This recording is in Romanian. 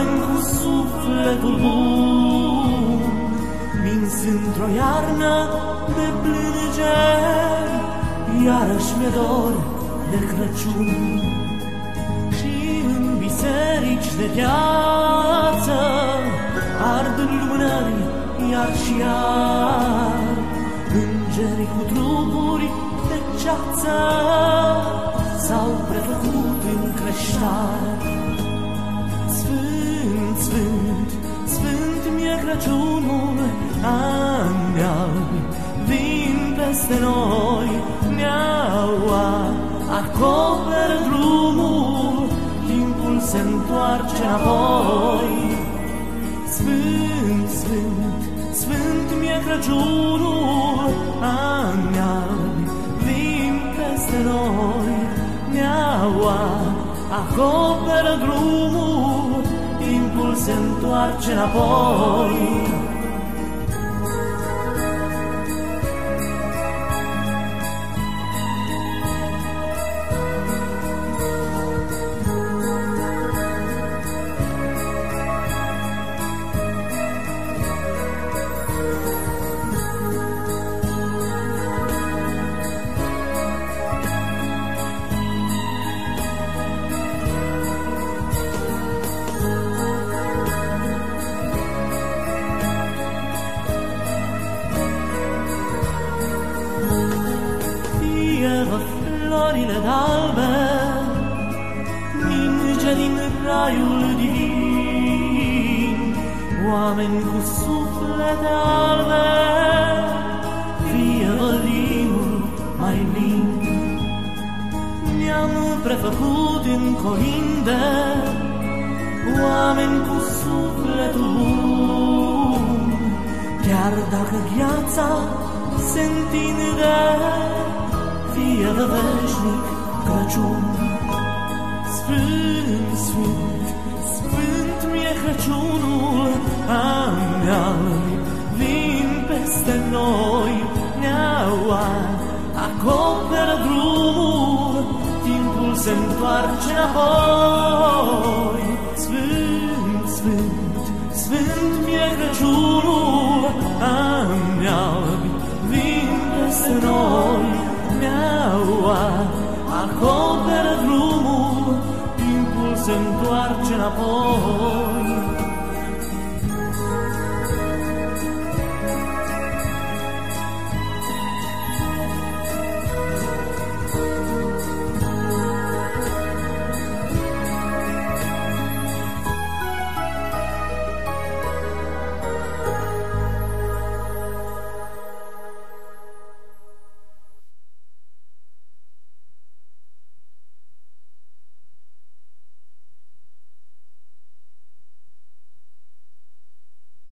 oameni cu sufletul bun, mins într-o iarnă de plângeri, iarăși mi-e dor de Crăciun. Și în biserici de gheață ard lumânări iar și iar, îngeri cu trupuri de ceață s-au prefăcut în creștar. Sfânt, sfânt, sfânt mi-e Crăciunul, ani albi vin peste noi, neaua acoperă drumul, timpul se întoarce înapoi. Sfânt, sfânt, sfânt mi-e Crăciunul, ani albi vin peste noi, neaua acoperă drumul, timpul se întoarce înapoi. Florile d'albe ninge din raiul divin, oameni cu suflete albe, fie vălinul mai lin. Ne-am prefăcut în colinde, oameni cu sufletul bun, chiar dacă gheața se întinde, fie de veșnic Crăciun. Sfânt, sfânt, sfânt mi-e Crăciunul, ani albi vin peste noi, neaua acoperă drumul, timpul se întoarce înapoi. Sfânt, sfânt, sfânt mi-e Crăciunul, ani albi vin peste noi, neaua acoperă drumul, timpul se întoarce înapoi.